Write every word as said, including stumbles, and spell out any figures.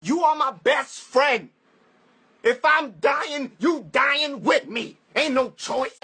You are my best friend. If I'm dying, you dying with me. Ain't no choice.